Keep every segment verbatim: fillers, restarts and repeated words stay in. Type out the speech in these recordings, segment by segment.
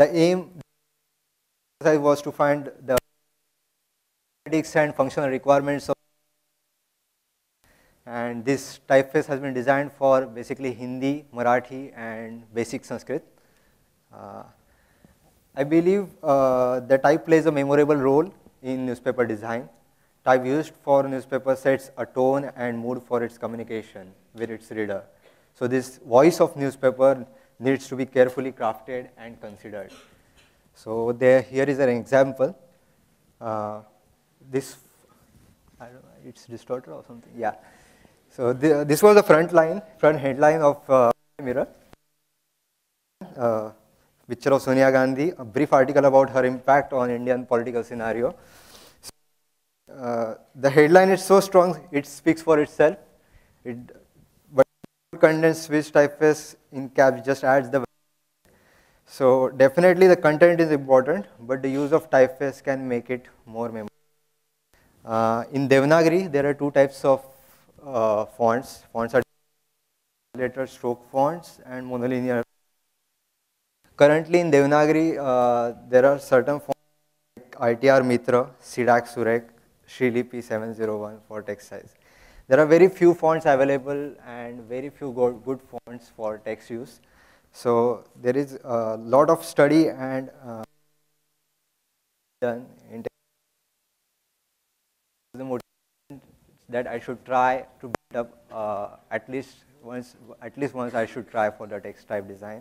the aim was to find the and functional requirements of, and this typeface has been designed for basically Hindi, Marathi, and basic Sanskrit. Uh, I believe uh, the type plays a memorable role in newspaper design. Type used for newspaper sets a tone and mood for its communication with its reader. So this voice of newspaper needs to be carefully crafted and considered. So there, here is an example. Uh, this, I don't know, it's distorted or something. Yeah. So the, this was the front line, front headline of uh, Mirror. Uh, picture of Sonia Gandhi, a brief article about her impact on Indian political scenario. Uh, the headline is so strong, it speaks for itself. It, but content switch typeface in caps just adds the. So definitely the content is important, but the use of typeface can make it more memorable. Uh, in Devanagari, there are two types of uh, fonts. Fonts are letter stroke fonts and monolinear. Currently in Devanagari, uh, there are certain fonts like I T R Mitra, Sidak Surek, Shrilipi seven oh one for text size. There are very few fonts available and very few good fonts for text use. So there is a lot of study and uh, done in the motivation that I should try to build up uh, at least once. At least once I should try for the text type design.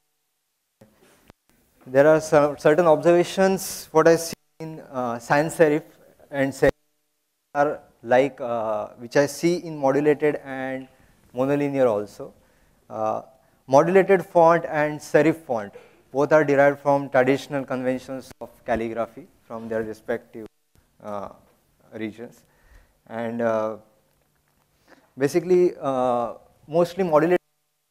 There are some certain observations what I see in uh, sans serif and serif are like uh, which I see in modulated and monolinear also. Uh, modulated font and serif font both are derived from traditional conventions of calligraphy from their respective uh, regions, and uh, basically uh, mostly modulated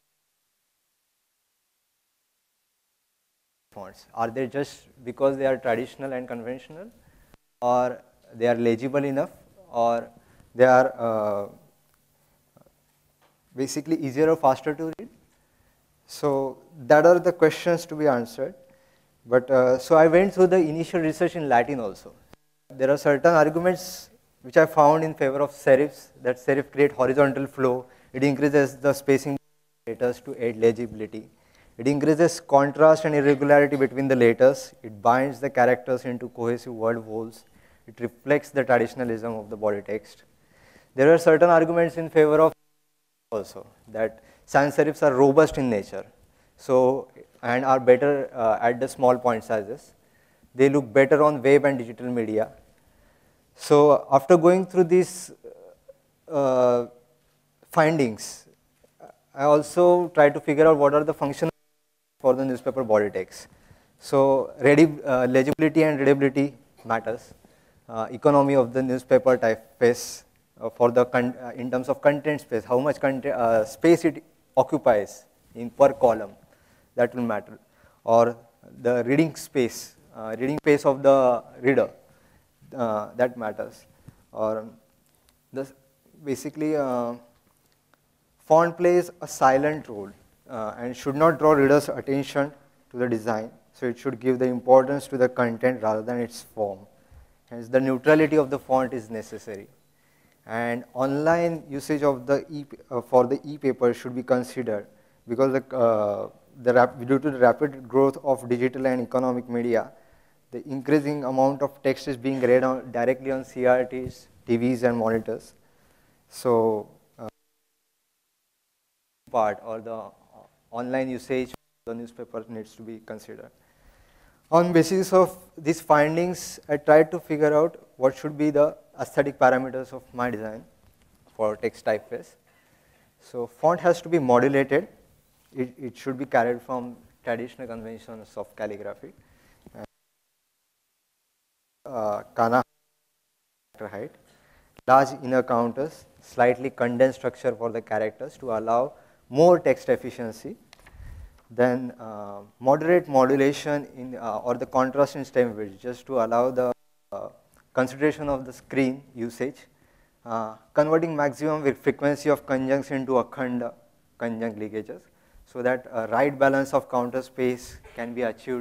fonts. Are they just because they are traditional and conventional, or they are legible enough, or they are uh, basically easier or faster to read? So that are the questions to be answered. But uh, so I went through the initial research in Latin also. There are certain arguments which I found in favor of serifs, that serif create horizontal flow. It increases the spacing letters to aid legibility. It increases contrast and irregularity between the letters. It binds the characters into cohesive word wholes. It reflects the traditionalism of the body text. There are certain arguments in favor of also, that sans serifs are robust in nature, so and are better uh, at the small point sizes. They look better on web and digital media. So after going through these uh, findings, I also try to figure out what are the functions for the newspaper body text. So ready, uh, legibility and readability matters. Uh, economy of the newspaper typeface uh, for the con uh, in terms of content space, how much content, uh, space it occupies in per column, that will matter. Or the reading space, uh, reading pace of the reader, uh, that matters. Or this basically uh, font plays a silent role uh, and should not draw readers' attention to the design. So it should give the importance to the content rather than its form. Hence, the neutrality of the font is necessary. And online usage of the e uh, for the e-paper should be considered, because the, uh, the rap due to the rapid growth of digital and economic media, the increasing amount of text is being read on, directly on C R Ts, T Vs, and monitors. So, uh, part or the online usage of the newspaper needs to be considered. On basis of these findings, I tried to figure out what should be the aesthetic parameters of my design for text typeface. So font has to be modulated. It, it should be carried from traditional conventions of calligraphy. Uh, kana height, large inner counters, slightly condensed structure for the characters to allow more text efficiency. Then uh, moderate modulation in uh, or the contrast in stem width, just to allow the uh, consideration of the screen usage. Uh, converting maximum with frequency of conjuncts into akhanda conjunct ligages, so that a right balance of counter space can be achieved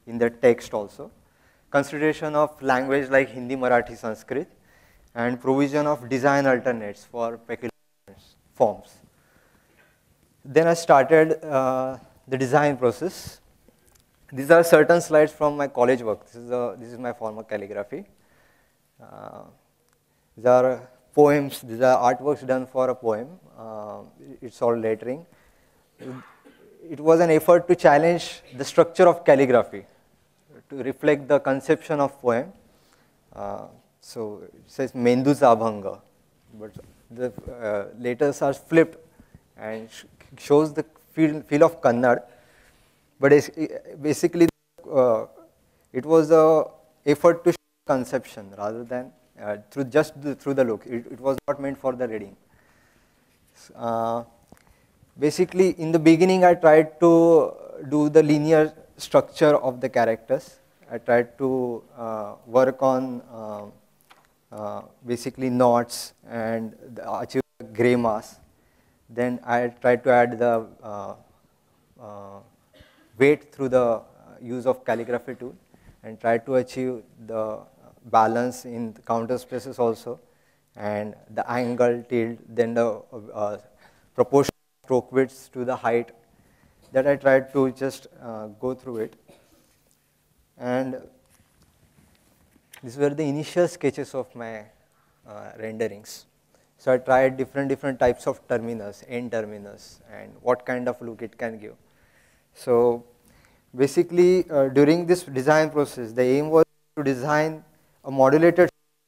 in the text also, consideration of language like Hindi, Marathi, Sanskrit, and provision of design alternates for peculiar forms. Then I started uh, the design process. These are certain slides from my college work. This is, a, this is my form of calligraphy. Uh, these are poems, these are artworks done for a poem. Uh, it's all lettering. It was an effort to challenge the structure of calligraphy, to reflect the conception of poem. Uh, so it says Menduza Abhanga, but the uh, letters are flipped and sh shows the feel, feel of Kannada. But it's, basically, uh, it was a effort to show conception rather than uh, through just the, through the look. It, it was not meant for the reading. Uh, basically, in the beginning, I tried to do the linear structure of the characters. I tried to uh, work on uh, uh, basically knots and the, achieve the gray mass. Then I tried to add the uh, uh, weight through the use of calligraphy tool and try to achieve the balance in the counter spaces also, and the angle, tilt, then the uh, proportion of stroke widths to the height, that I tried to just uh, go through it. And these were the initial sketches of my uh, renderings. So I tried different different types of terminus, end terminus, and what kind of look it can give. So basically, uh, during this design process, the aim was to design a modulated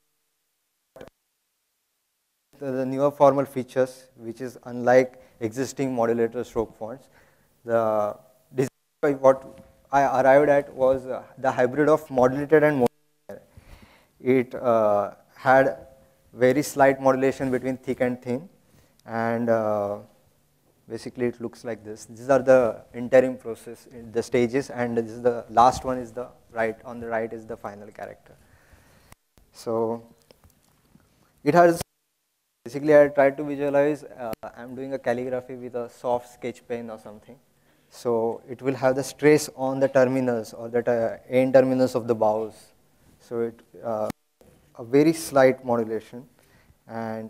the newer formal features, which is unlike existing modulator stroke fonts. The design what I arrived at was uh, the hybrid of modulated and modulated. It uh, had very slight modulation between thick and thin, and uh, basically it looks like this. These are the interim process, the stages, and this is the last one is the right, on the right is the final character. So it has, basically I tried to visualize, uh, I'm doing a calligraphy with a soft sketch pen or something. So it will have the stress on the terminals or the uh, end terminals of the bows. So it, uh, a very slight modulation, and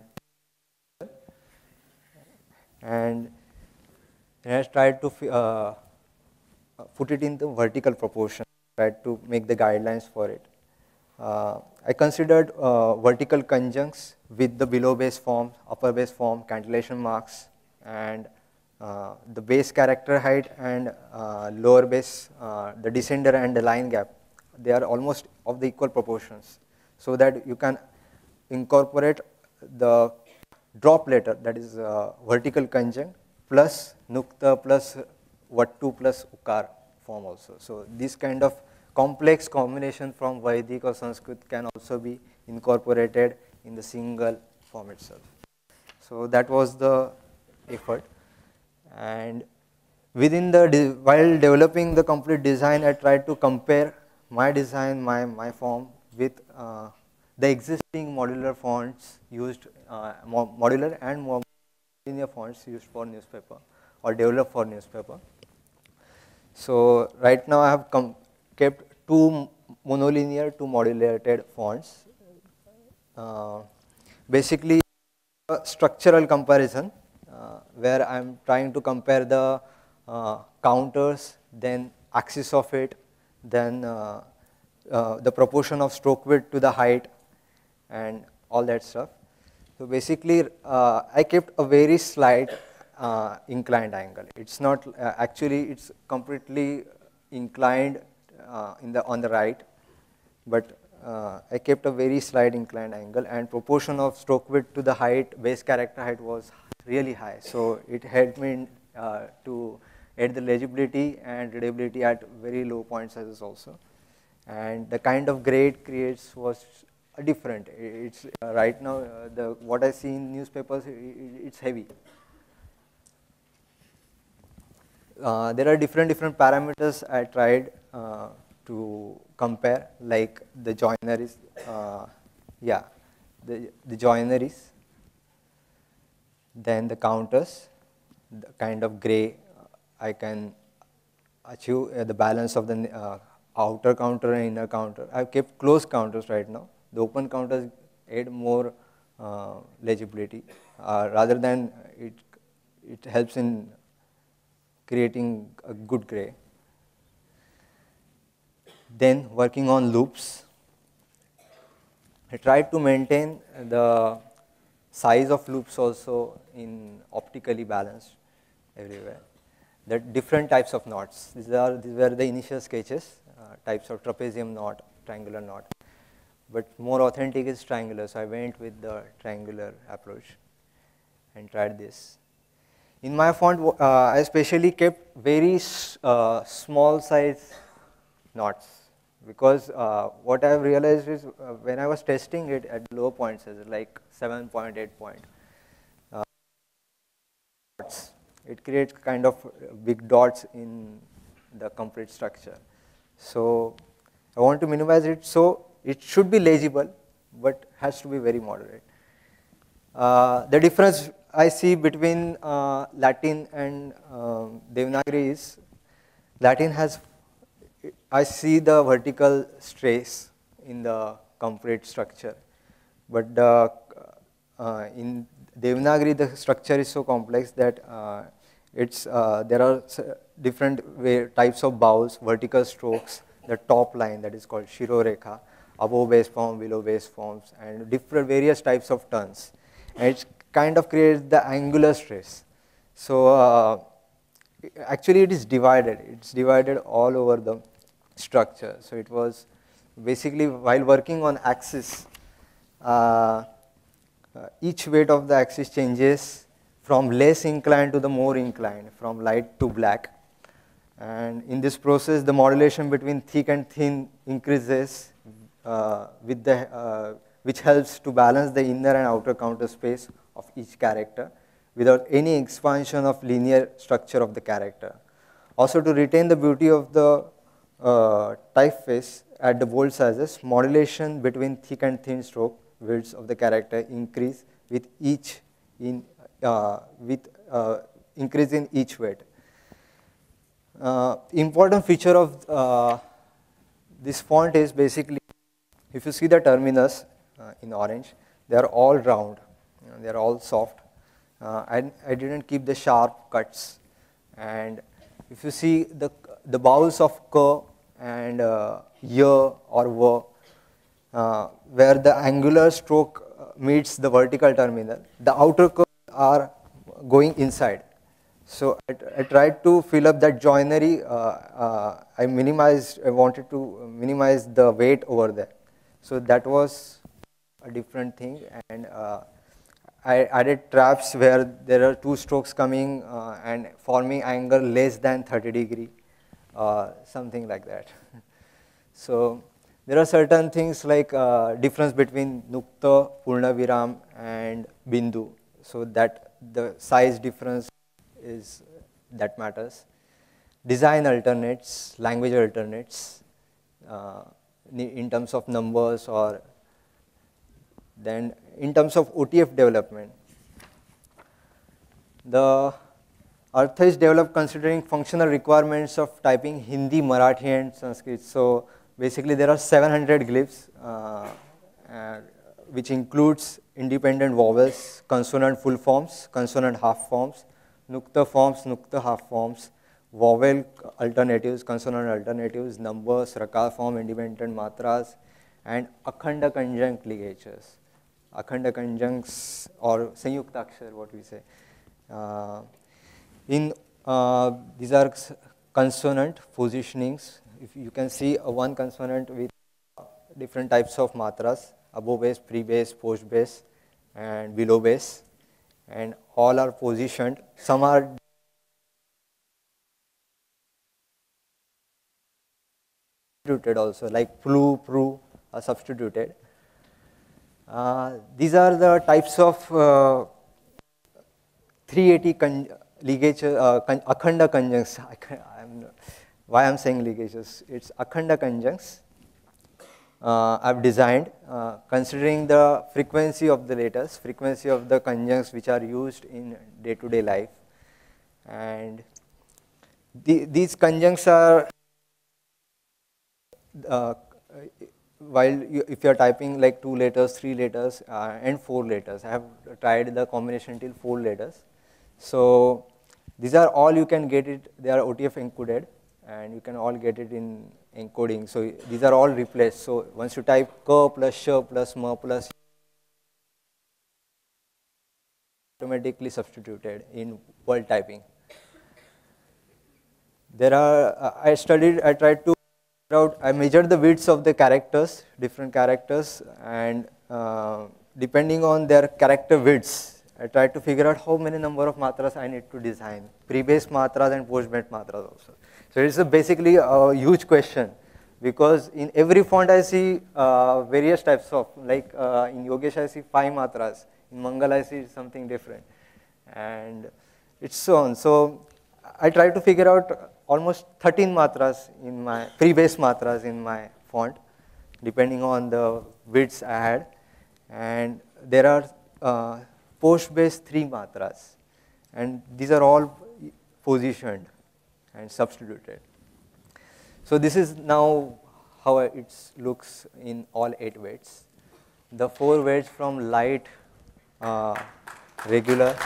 and I tried to uh, put it in the vertical proportion, tried to make the guidelines for it. Uh, I considered uh, vertical conjuncts with the below base form, upper base form, cantillation marks, and uh, the base character height and uh, lower base, uh, the descender and the line gap, they are almost of the equal proportions, so that you can incorporate the drop letter, that is uh, vertical conjunct, plus nukta plus vattu plus ukar form also. So this kind of complex combination from Vedic or Sanskrit can also be incorporated in the single form itself. So that was the effort. And within the, while developing the complete design, I tried to compare my design, my, my form with uh, the existing modular fonts used, uh, modular and more linear fonts used for newspaper or developed for newspaper. So right now I have come kept two monolinear, two modulated fonts. Uh, basically, a structural comparison uh, where I am trying to compare the uh, counters, then axis of it, then uh, uh, the proportion of stroke width to the height, and all that stuff. So basically, uh, I kept a very slight uh, inclined angle. It's not uh, actually it's completely inclined uh, in the on the right, but uh, I kept a very slight inclined angle, and proportion of stroke width to the height, base character height was really high. So it helped me uh, to add the legibility and readability at very low point sizes also, and the kind of gray it creates was different. It's uh, right now uh, the what I see in newspapers, it, it's heavy. Uh, there are different different parameters I tried uh, to compare, like the joineries, uh, yeah, the the joineries, then the counters, the kind of gray I can achieve uh, the balance of the uh, outer counter and inner counter. I've kept closed counters right now. The open counters add more uh, legibility, uh, rather than it, it helps in creating a good gray. Then working on loops, I tried to maintain the size of loops also in optically balanced everywhere. There are different types of knots. These are these were the initial sketches, uh, types of trapezium knot, triangular knot. But more authentic is triangular, so I went with the triangular approach and tried this. In my font, uh, I especially kept very uh, small size knots, because uh, what I have realized is uh, when I was testing it at low points, like seven point eight point, uh, it creates kind of big dots in the complete structure. So I want to minimize it, so it should be legible, but has to be very moderate. Uh, the difference I see between uh, Latin and uh, Devanagari is Latin has, I see the vertical stress in the complete structure, but the, uh, in Devanagari the structure is so complex that uh, it's, uh, there are different way, types of bows, vertical strokes, the top line that is called Shirorekha, above base form, below base forms, and different various types of turns. And it kind of creates the angular stress. So uh, actually it is divided. It's divided all over the structure. So it was basically while working on axis, uh, uh, each weight of the axis changes from less inclined to the more inclined, from light to black. And in this process, the modulation between thick and thin increases, uh, with the, uh, which helps to balance the inner and outer counter space of each character without any expansion of linear structure of the character. Also, to retain the beauty of the uh, typeface at the bold sizes, modulation between thick and thin stroke widths of the character increase with each in uh, with uh, increase in each weight. Uh, important feature of uh, this font is basically, if you see the terminus uh, in orange, they are all round, you know, they are all soft. Uh, I, I didn't keep the sharp cuts, and if you see the the vowels of k and uh, y or v, uh, where the angular stroke meets the vertical terminal, the outer curves are going inside. So I, I tried to fill up that joinery. Uh, uh, I minimized, I wanted to minimize the weight over there. So that was a different thing. And uh, I added traps where there are two strokes coming uh, and forming angle less than thirty degree, uh, something like that. So there are certain things like uh, difference between Nukta, Purnaviram and Bindu. So that the size difference is that matters. Design alternates, language alternates, uh, in terms of numbers, or then in terms of O T F development. The Artha is developed considering functional requirements of typing Hindi, Marathi and Sanskrit. So basically there are seven hundred glyphs, uh, uh, which includes independent vowels, consonant full forms, consonant half forms, Nukta forms, Nukta half forms, vowel alternatives, consonant alternatives, numbers, Rakal form, independent matras, and Akhanda conjunct ligatures. Akhanda conjuncts or Sanyukta Akshar, what we say. Uh, in uh, these are consonant positionings. If you can see uh, one consonant with different types of matras, above base, pre-base, post-base, and below base, and all are positioned. Some are substituted also, like plu, pru are substituted. Uh, these are the types of uh, three eighty con ligature, uh, con Akhanda conjuncts. I'm, why I'm saying ligatures? It's Akhanda conjuncts. Uh, I've designed, uh, considering the frequency of the letters, frequency of the conjuncts which are used in day-to-day -day life. And the, these conjuncts are uh, while you, if you are typing like two letters, three letters, uh, and four letters, I have tried the combination till four letters. So these are all you can get it, they are O T F encoded, and you can all get it in encoding. So these are all replaced. So once you type K plus Sh plus M plus, automatically substituted in word typing. There are, uh, I studied, I tried to figure out, I measured the widths of the characters, different characters, and uh, depending on their character widths, I tried to figure out how many number of matras I need to design, pre-base matras and post-base matras also. So it's a basically a huge question, because in every font I see uh, various types of, like uh, in Yogesh I see five matras, in Mangal I see something different, and it's so on. So I try to figure out almost thirteen matras in my, pre-base matras in my font, depending on the widths I had, and there are uh, post-base three matras, and these are all positioned and substituted. So this is now how it looks in all eight weights. The four weights from light, uh, regular,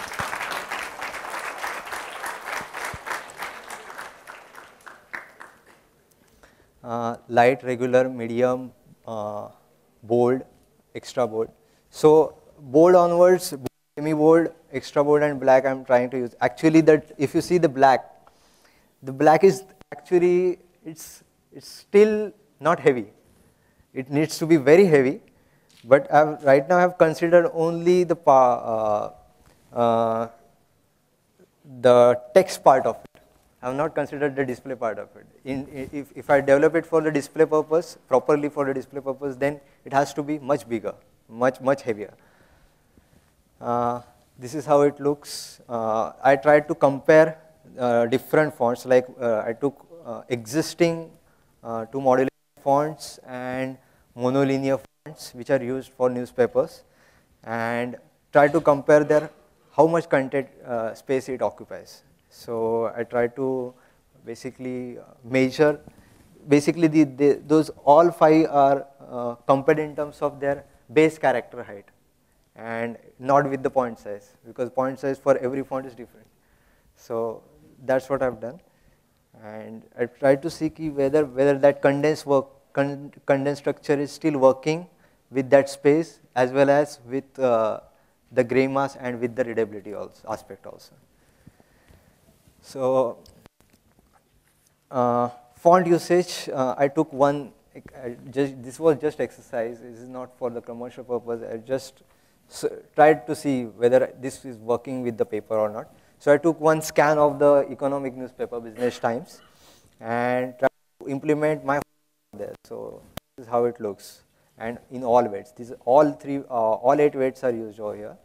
uh, light, regular, medium, uh, bold, extra bold. So bold onwards, semi bold, extra bold, and black I'm trying to use. Actually, that if you see the black, the black is actually, it's, it's still not heavy. It needs to be very heavy, but I've, right now I've considered only the, uh, uh, the text part of it. I have not considered the display part of it. In, if, if I develop it for the display purpose, properly for the display purpose, then it has to be much bigger, much, much heavier. Uh, this is how it looks. Uh, I tried to compare uh, different fonts, like uh, I took uh, existing uh, two modulated fonts and monolinear fonts, which are used for newspapers, and try to compare their, how much content uh, space it occupies. So I try to basically measure, basically the, the, those all five are uh, compared in terms of their base character height, and not with the point size, because point size for every font is different. So that's what I've done, and I try to see whether, whether that condensed work, con, condensed structure is still working with that space, as well as with uh, the gray mass and with the readability also, aspect also. So uh, font usage, uh, I took one, I just, this was just exercise, this is not for the commercial purpose. I just tried to see whether this is working with the paper or not. So I took one scan of the economic newspaper, Business Times, and tried to implement my there. So this is how it looks, and in all weights. These all three, uh, all eight weights are used over here.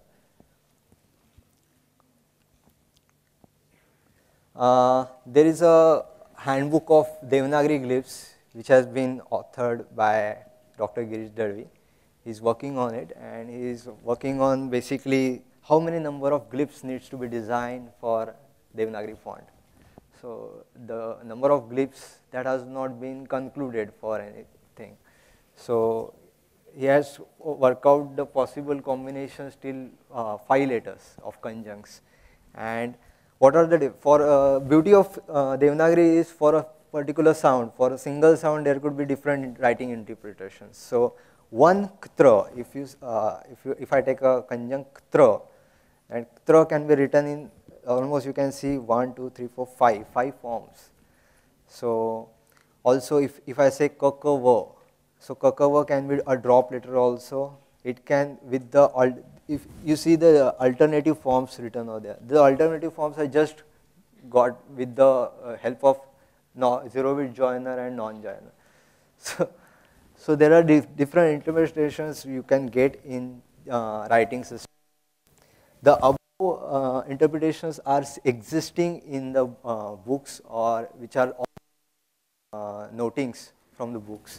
Uh, there is a handbook of Devanagari glyphs which has been authored by Doctor Girish Darvi. He's working on it, and he's working on basically how many number of glyphs needs to be designed for Devanagari font. So the number of glyphs that has not been concluded for anything. So he has worked out the possible combinations till uh, five letters of conjuncts. And what are the, for uh, beauty of uh, Devanagari is for a particular sound, for a single sound there could be different writing interpretations. So one ktra, if you, uh, if you, if I take a conjunct ktra, and ktra can be written in almost, you can see one, two, three, four, five, five forms. So also if, if I say kakava, so kakava can be a drop letter also. It can with the, if you see the alternative forms written over there, the alternative forms I just got with the uh, help of no, zero bit joiner and non-joiner. So, so there are dif different interpretations you can get in uh, writing system. The above uh, interpretations are existing in the uh, books, or which are uh, notings from the books.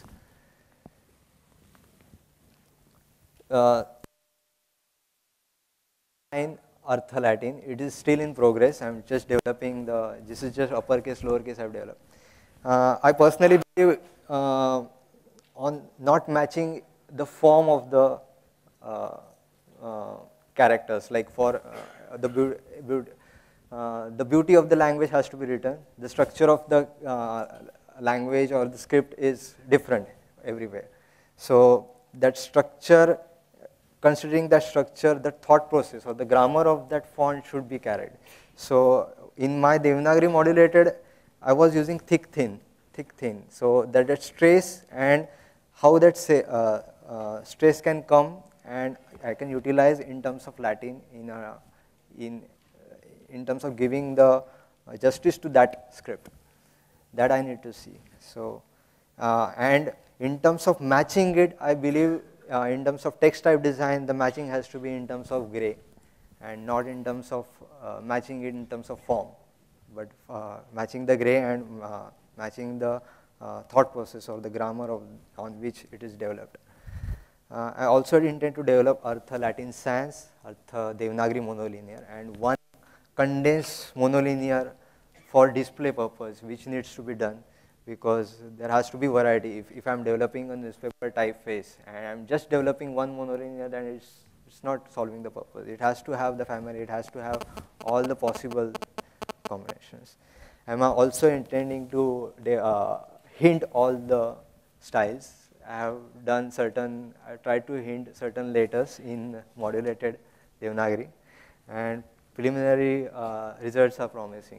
Uh, in Artha Latin, it is still in progress. I'm just developing the, this is just uppercase, lowercase I've developed. Uh, I personally believe uh, on not matching the form of the uh, uh, characters. Like for uh, the, be be uh, the beauty of the language has to be written. The structure of the uh, language or the script is different everywhere. So that structure, considering that structure, the thought process or the grammar of that font should be carried. So in my Devanagari modulated, I was using thick thin, thick thin. So that, that stress and how that say, uh, uh, stress can come and I can utilize in terms of Latin in, a, in, in terms of giving the justice to that script. That I need to see. So, uh, and in terms of matching it, I believe uh, in terms of text type design, the matching has to be in terms of gray and not in terms of uh, matching it in terms of form, but uh, matching the gray and uh, matching the uh, thought process or the grammar of, on which it is developed. Uh, I also intend to develop Artha Latin Sans, Artha Devanagari monolinear, and one condensed monolinear for display purpose, which needs to be done because there has to be variety. If, if I'm developing a newspaper typeface and I'm just developing one monolinear, then it's, it's not solving the purpose. It has to have the family, it has to have all the possible combinations. I'm also intending to uh, hint all the styles. I have done certain, I tried to hint certain letters in modulated Devanagari, and preliminary uh, results are promising.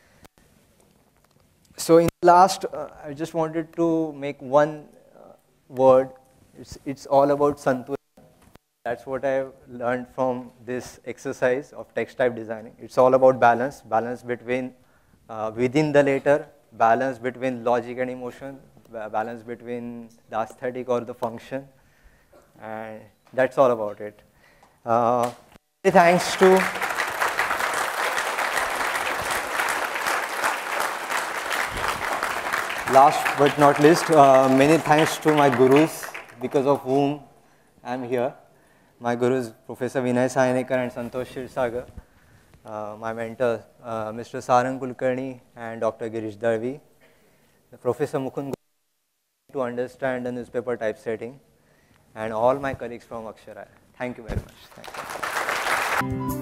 So in the last, uh, I just wanted to make one uh, word. It's, it's all about Santulan. That's what I've learned from this exercise of text type designing. It's all about balance, balance between uh, within the letter, balance between logic and emotion, balance between the aesthetic or the function, and that's all about it. Uh, thanks to last but not least, uh, many thanks to my gurus, because of whom I'm here. My gurus, Professor Vinay Sainekar and Santosh Shirsagar, uh, my mentor, uh, Mister Sarang Kulkarni and Doctor Girish Darvi, Professor Mukund to understand the newspaper typesetting, and all my colleagues from Akshara. Thank you very much. Thank you.